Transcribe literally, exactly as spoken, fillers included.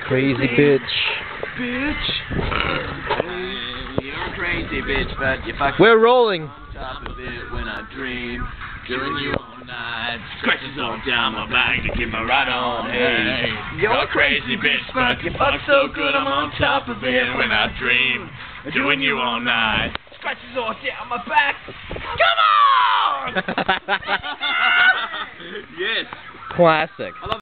Crazy bitch. Bitch. Hey, you're a crazy bitch, but you fuck. We're rolling. On top of it when I dream, doing you all night. Scratches all down my back to keep me right on. Hey, you're a crazy bitch, but you fuck so good I'm on top of it when I dream, doing you all night. Scratches all down my back. Come on! Yes. Classic.